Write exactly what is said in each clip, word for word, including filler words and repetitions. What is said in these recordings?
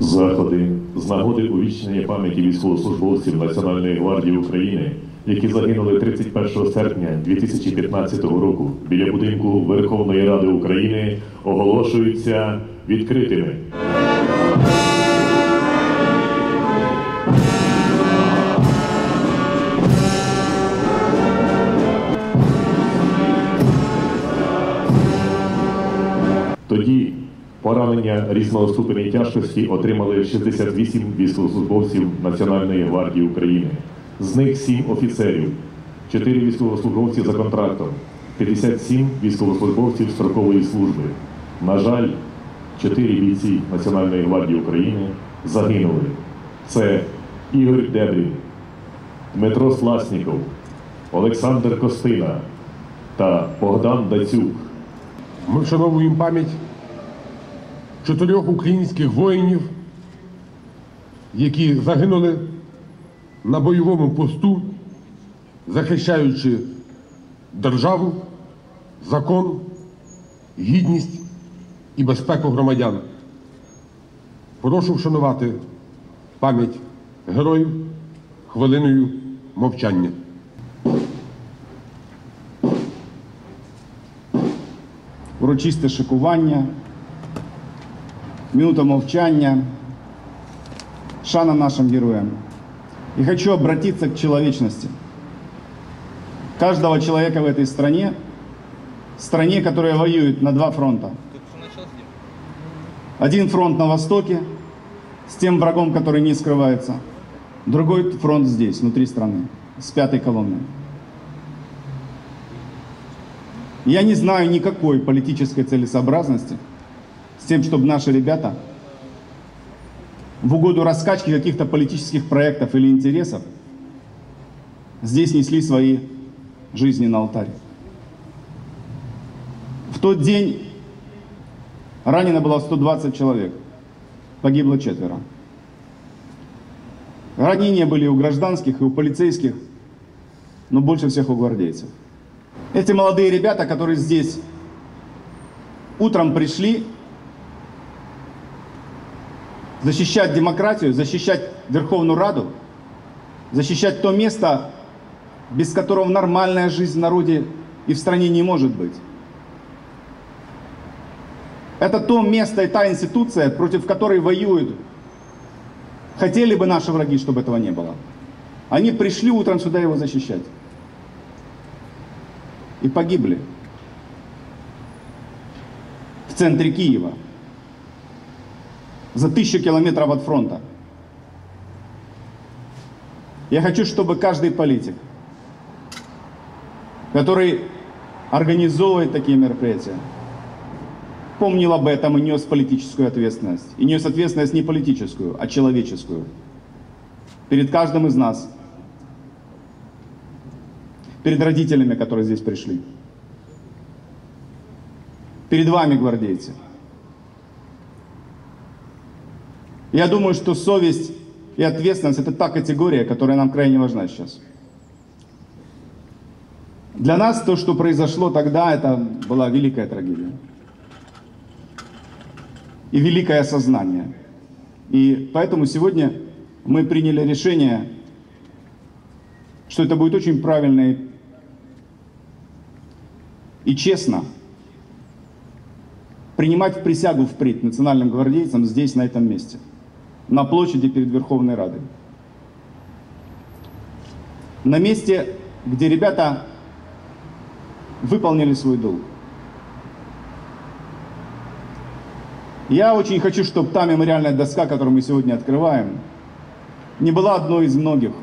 Заходи з нагоди увічнення пам'яті військовослужбовців Національної гвардії України, які загинули тридцять першого серпня дві тисячі п'ятнадцятого року біля будинку Верховної Ради України, оголошуються відкритими. Тоді поранення різного ступеня тяжкості отримали шістдесят вісім військовослужбовців Національної гвардії України. З них сім офіцерів, чотири військовослужбовці за контрактом, п'ятдесят сім військовослужбовців строкової служби. На жаль, чотири бійці Національної гвардії України загинули. Це Ігор Дебрін, Дмитро Сласніков, Олександр Костина та Богдан Дацюк. Ми вшановуємо пам'ять чотирьох українських воїнів, які загинули на бойовому посту, захищаючи державу, закон, гідність і безпеку громадян. Прошу вшанувати пам'ять героїв хвилиною мовчання. Урочисте шикування, минута мовчання, шана нашим героям. И хочу обратиться к человечности. Каждого человека в этой стране, стране, которая воюет на два фронта. Один фронт на востоке, с тем врагом, который не скрывается. Другой фронт здесь, внутри страны, с пятой колонной. Я не знаю никакой политической целесообразности с тем, чтобы наши ребята в угоду раскачки каких-то политических проектов или интересов здесь несли свои жизни на алтарь. В тот день ранено было сто двадцать человек, погибло четверо. Ранения были у гражданских и у полицейских, но больше всех у гвардейцев. Эти молодые ребята, которые здесь утром пришли защищать демократию, защищать Верховную Раду, защищать то место, без которого нормальная жизнь в народе и в стране не может быть. Это то место и та институция, против которой воюют. Хотели бы наши враги, чтобы этого не было. Они пришли утром сюда его защищать. И погибли в центре Киева, за тысячу километров от фронта. Я хочу, чтобы каждый политик, который организовывает такие мероприятия, помнил об этом и нес политическую ответственность. И нес ответственность не политическую, а человеческую. Перед каждым из нас. Перед родителями, которые здесь пришли. Перед вами, гвардейцы. Я думаю, что совесть и ответственность – это та категория, которая нам крайне важна сейчас. Для нас то, что произошло тогда, это была великая трагедия. И великое осознание. И поэтому сегодня мы приняли решение, что это будет очень правильно и честно принимать присягу впредь национальным гвардейцам здесь, на этом месте, на площади перед Верховной Радой. На месте, где ребята выполнили свой долг. Я очень хочу, чтобы та мемориальная доска, которую мы сегодня открываем, не была одной из многих.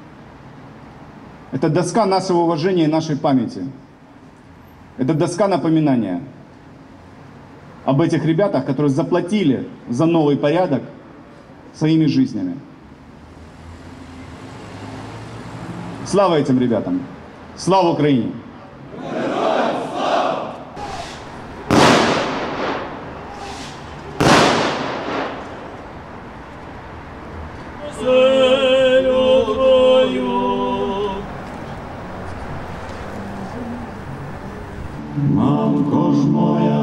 Это доска нашего уважения и нашей памяти. Это доска напоминания об этих ребятах, которые заплатили за новый порядок своими жизнями. Слава этим ребятам! Слава Украине! Мамко ж моя,